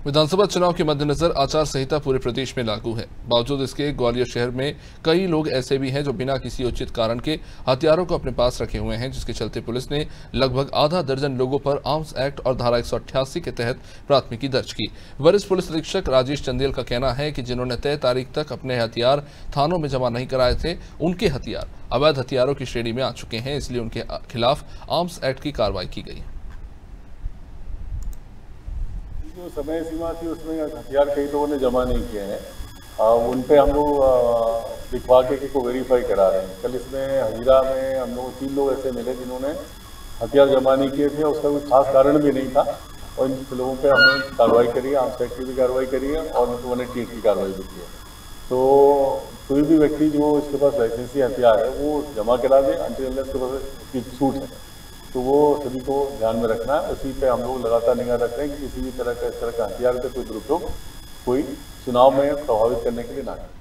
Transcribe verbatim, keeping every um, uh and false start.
विधानसभा चुनाव के मद्देनजर आचार संहिता पूरे प्रदेश में लागू है। बावजूद इसके ग्वालियर शहर में कई लोग ऐसे भी हैं जो बिना किसी उचित कारण के हथियारों को अपने पास रखे हुए हैं, जिसके चलते पुलिस ने लगभग आधा दर्जन लोगों पर आर्म्स एक्ट और धारा एक सौ अट्ठासी के तहत प्राथमिकी दर्ज की। वरिष्ठ पुलिस अधीक्षक राजेश चंदेल का कहना है कि जिन्होंने तय तारीख तक अपने हथियार थानों में जमा नहीं कराए थे, उनके हथियार अवैध हथियारों की श्रेणी में आ चुके हैं, इसलिए उनके खिलाफ आर्म्स एक्ट की कार्रवाई की गई। जो समय सीमा थी उसमें हथियार कई लोगों ने जमा नहीं किए हैं, उन पे हम लोग दिखवा के को वेरीफाई करा रहे हैं। कल इसमें हजीरा में हम लोग तीन लोग ऐसे मिले जिन्होंने हथियार जमा नहीं किए थे, उसका कोई खास कारण भी नहीं था और इन लोगों पे हमने कार्रवाई करी है, आर्म्स एक्ट की भी कार्रवाई करी है और उनको वन एटी एट की कार्रवाई भी की है। तो कोई भी व्यक्ति जो इसके पास लाइसेंसी हथियार है वो जमा करा दे, अनटिल उसके पास उसकी छूट है, तो वो सभी को ध्यान में रखना है। उसी पे हम लोग लगातार निगाह रख रहे हैं कि किसी भी तरह का इस तरह का हथियार का कोई दुरुपयोग कोई चुनाव में प्रभावित करने के लिए ना करें।